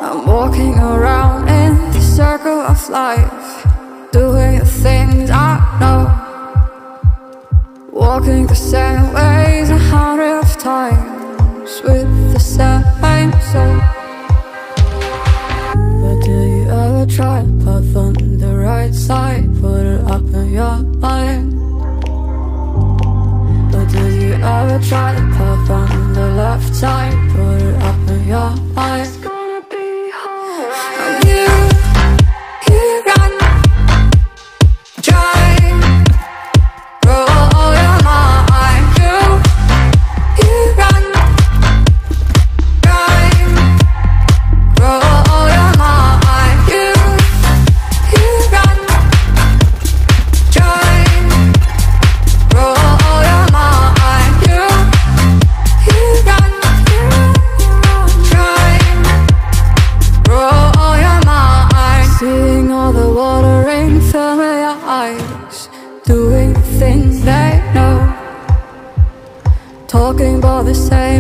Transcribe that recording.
I'm walking around in the circle of life, doing the things I know, walking the same ways 100 times with the same soul. But do you ever try to path on the right side, put it up in your mind? But do you ever try to path on the left side, put it up in your mind? It's gonna be alright. You run, drive, roll your mind. You run, drive, roll your mind. You run, drive, roll your mind. You run, drive, roll your mind. Seeing all the watering, filming your eyes, doing the things they know, talking about the same